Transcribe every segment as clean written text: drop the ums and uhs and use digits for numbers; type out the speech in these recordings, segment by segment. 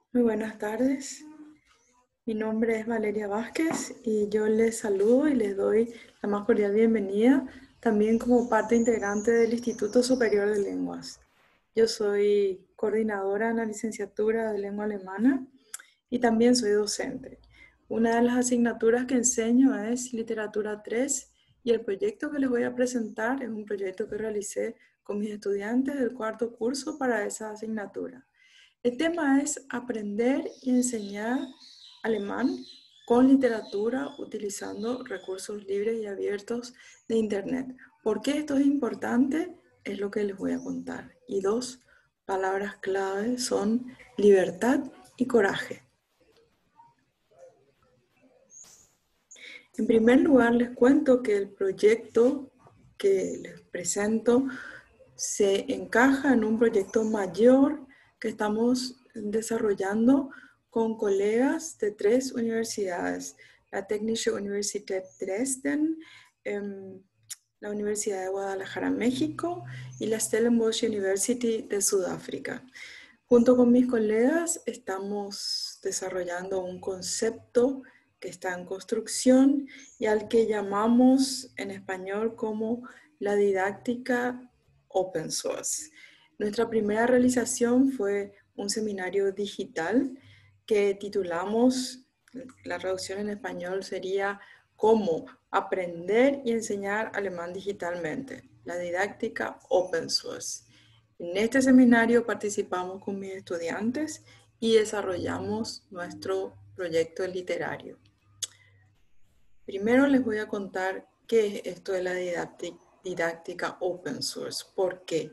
Muy buenas tardes. Mi nombre es Valeria Vázquez y yo les saludo y les doy la más cordial bienvenida, también como parte integrante del Instituto Superior de Lenguas. Yo soy coordinadora en la licenciatura de lengua alemana y también soy docente. Una de las asignaturas que enseño es Literatura 3 y el proyecto que les voy a presentar es un proyecto que realicé con mis estudiantes del cuarto curso para esa asignatura. El tema es aprender y enseñar alemán con literatura utilizando recursos libres y abiertos de Internet. ¿Por qué esto es importante? Es lo que les voy a contar. Y dos palabras clave son libertad y coraje. En primer lugar, les cuento que el proyecto que les presento se encaja en un proyecto mayor que estamos desarrollando con colegas de 3 universidades: la Technische Universität Dresden, la Universidad de Guadalajara, México, y la Stellenbosch University de Sudáfrica. Junto con mis colegas estamos desarrollando un concepto que está en construcción y al que llamamos en español como la didáctica open source. Nuestra primera realización fue un seminario digital que titulamos, la traducción en español sería "Cómo aprender y enseñar alemán digitalmente, la didáctica open source". En este seminario participamos con mis estudiantes y desarrollamos nuestro proyecto literario. Primero les voy a contar qué es esto de la didáctica open source. ¿Por qué?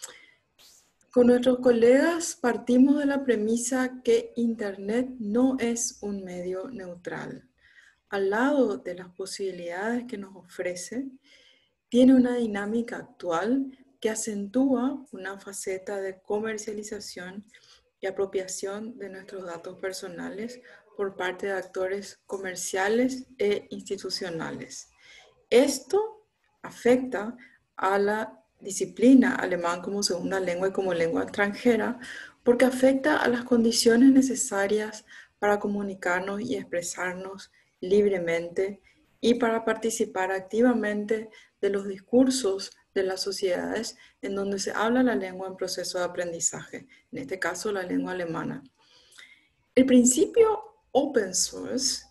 Con nuestros colegas partimos de la premisa que Internet no es un medio neutral. Al lado de las posibilidades que nos ofrece, tiene una dinámica actual que acentúa una faceta de comercialización y apropiación de nuestros datos personales por parte de actores comerciales e institucionales. Esto afecta a la disciplina alemán como segunda lengua y como lengua extranjera porque afecta a las condiciones necesarias para comunicarnos y expresarnos libremente y para participar activamente de los discursos de las sociedades en donde se habla la lengua en proceso de aprendizaje, en este caso la lengua alemana. El principio open source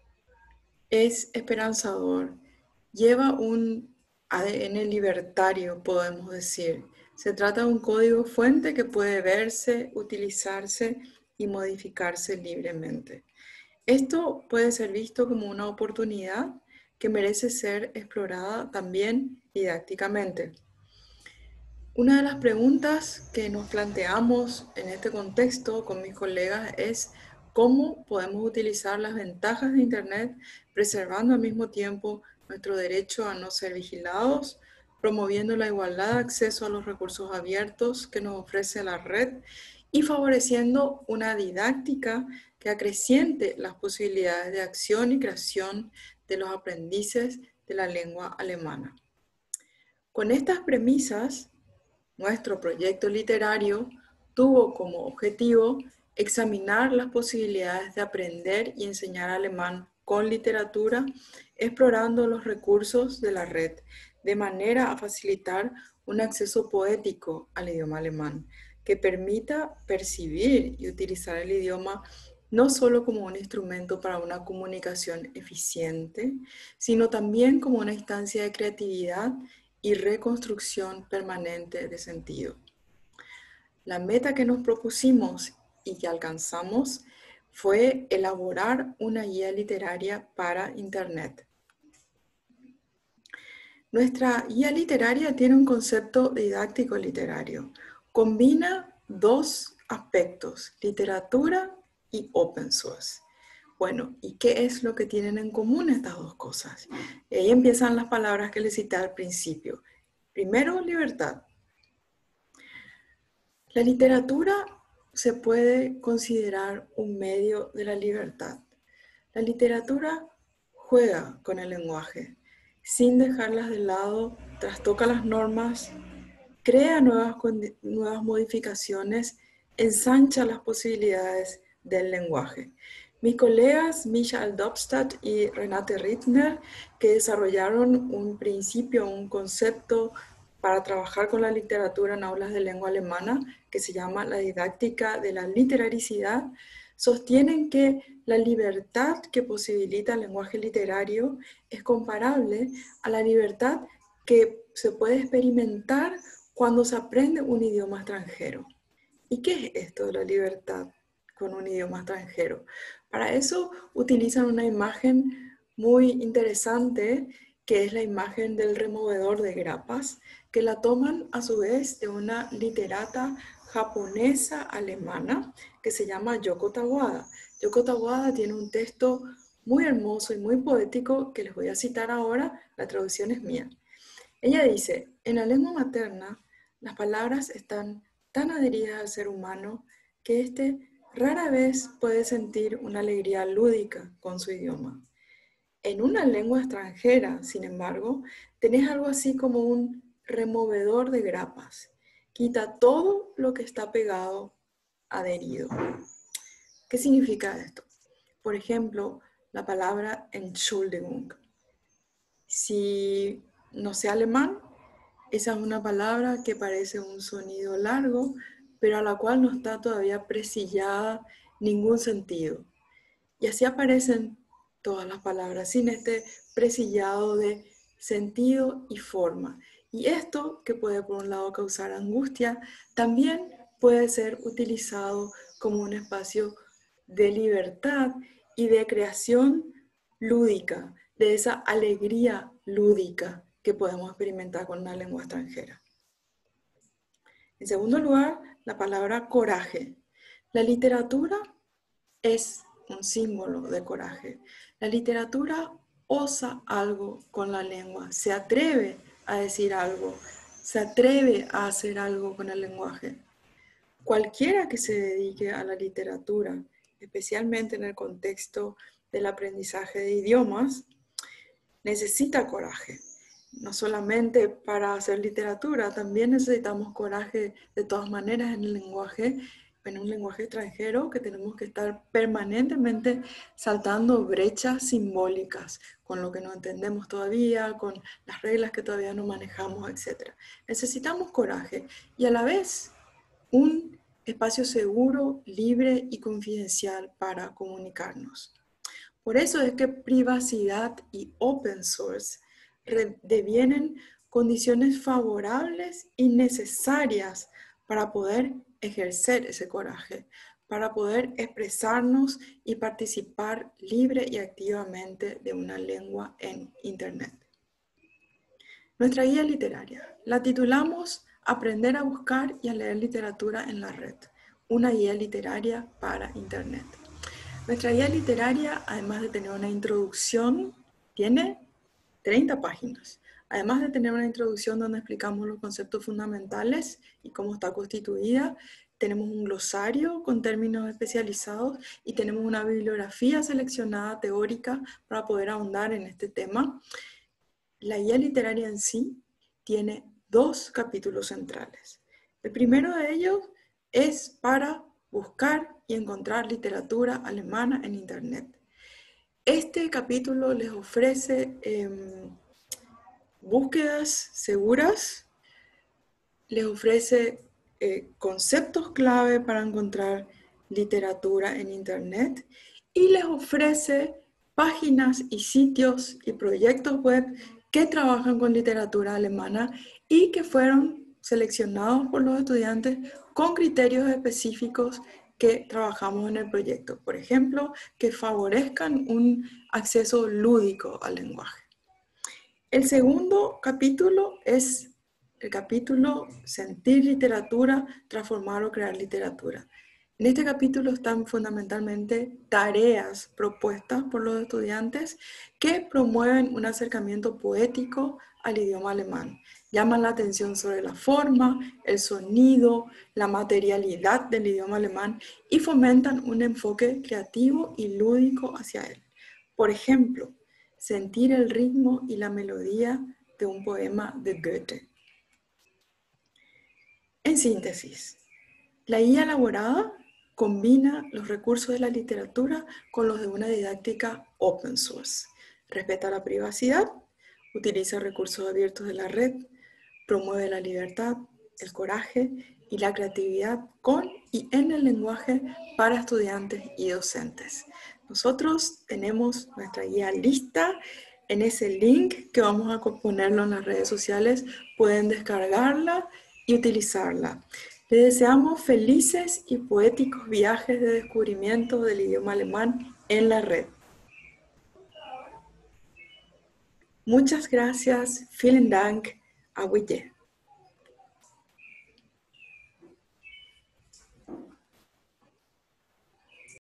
es esperanzador, lleva un ADN libertario, podemos decir. Se trata de un código fuente que puede verse, utilizarse y modificarse libremente. Esto puede ser visto como una oportunidad que merece ser explorada también didácticamente. Una de las preguntas que nos planteamos en este contexto con mis colegas es cómo podemos utilizar las ventajas de Internet preservando al mismo tiempo nuestro derecho a no ser vigilados, promoviendo la igualdad de acceso a los recursos abiertos que nos ofrece la red y favoreciendo una didáctica que acreciente las posibilidades de acción y creación de los aprendices de la lengua alemana. Con estas premisas, nuestro proyecto literario tuvo como objetivo examinar las posibilidades de aprender y enseñar alemán con literatura, explorando los recursos de la red, de manera a facilitar un acceso poético al idioma alemán, que permita percibir y utilizar el idioma no solo como un instrumento para una comunicación eficiente, sino también como una instancia de creatividad y reconstrucción permanente de sentido. La meta que nos propusimos y que alcanzamos fue elaborar una guía literaria para Internet. Nuestra guía literaria tiene un concepto didáctico literario. Combina dos aspectos, literatura y open source. Bueno, ¿y qué es lo que tienen en común estas dos cosas? Y ahí empiezan las palabras que les cité al principio. Primero, libertad. La literatura se puede considerar un medio de la libertad. La literatura juega con el lenguaje, sin dejarlas de lado, trastoca las normas, crea nuevas modificaciones, ensancha las posibilidades del lenguaje. Mis colegas Michael Dobstadt y Renate Rittner, que desarrollaron un principio, un concepto para trabajar con la literatura en aulas de lengua alemana, que se llama la didáctica de la literaricidad, sostienen que la libertad que posibilita el lenguaje literario es comparable a la libertad que se puede experimentar cuando se aprende un idioma extranjero. ¿Y qué es esto de la libertad con un idioma extranjero? Para eso utilizan una imagen muy interesante, que es la imagen del removedor de grapas, que la toman a su vez de una literata japonesa alemana que se llama Yoko Tawada. Yoko Tawada tiene un texto muy hermoso y muy poético que les voy a citar ahora, la traducción es mía. Ella dice, en la lengua materna, las palabras están tan adheridas al ser humano que éste rara vez puede sentir una alegría lúdica con su idioma. En una lengua extranjera, sin embargo, tenés algo así como un removedor de grapas. Quita todo lo que está pegado, adherido. ¿Qué significa esto? Por ejemplo, la palabra Entschuldigung. Si no sé alemán, esa es una palabra que parece un sonido largo, pero a la cual no está todavía presillada ningún sentido. Y así aparecen todas las palabras, sin este presillado de sentido y forma. Y esto, que puede por un lado causar angustia, también puede ser utilizado como un espacio de libertad y de creación lúdica, de esa alegría lúdica que podemos experimentar con una lengua extranjera. En segundo lugar, la palabra coraje. La literatura es un símbolo de coraje. La literatura osa algo con la lengua, se atreve a decir algo, se atreve a hacer algo con el lenguaje. Cualquiera que se dedique a la literatura, especialmente en el contexto del aprendizaje de idiomas, necesita coraje. No solamente para hacer literatura, también necesitamos coraje de todas maneras en el lenguaje, en un lenguaje extranjero, que tenemos que estar permanentemente saltando brechas simbólicas con lo que no entendemos todavía, con las reglas que todavía no manejamos, etc. Necesitamos coraje y a la vez un espacio seguro, libre y confidencial para comunicarnos. Por eso es que privacidad y open source devienen condiciones favorables y necesarias para poder ejercer ese coraje, para poder expresarnos y participar libre y activamente de una lengua en Internet. Nuestra guía literaria la titulamos Aprender a buscar y a leer literatura en la red, una guía literaria para Internet. Nuestra guía literaria, además de tener una introducción, tiene 30 páginas. Además de tener una introducción donde explicamos los conceptos fundamentales y cómo está constituida, tenemos un glosario con términos especializados y tenemos una bibliografía seleccionada teórica para poder ahondar en este tema. La guía literaria en sí tiene 2 capítulos centrales. El primero de ellos es para buscar y encontrar literatura alemana en Internet. Este capítulo les ofrece búsquedas seguras, les ofrece conceptos clave para encontrar literatura en Internet y les ofrece páginas y sitios y proyectos web que trabajan con literatura alemana y que fueron seleccionados por los estudiantes con criterios específicos que trabajamos en el proyecto. Por ejemplo, que favorezcan un acceso lúdico al lenguaje. El segundo capítulo es el capítulo Sentir literatura, transformar o crear literatura. En este capítulo están fundamentalmente tareas propuestas por los estudiantes que promueven un acercamiento poético al idioma alemán. Llaman la atención sobre la forma, el sonido, la materialidad del idioma alemán y fomentan un enfoque creativo y lúdico hacia él. Por ejemplo, sentir el ritmo y la melodía de un poema de Goethe. En síntesis, la guía elaborada Combina los recursos de la literatura con los de una didáctica open source. Respeta la privacidad, utiliza recursos abiertos de la red, promueve la libertad, el coraje y la creatividad con y en el lenguaje para estudiantes y docentes. Nosotros tenemos nuestra guía lista. En ese link que vamos a ponerlo en las redes sociales, pueden descargarla y utilizarla. Les deseamos felices y poéticos viajes de descubrimiento del idioma alemán en la red. Muchas gracias. Vielen Dank. Auf Wiedersehen.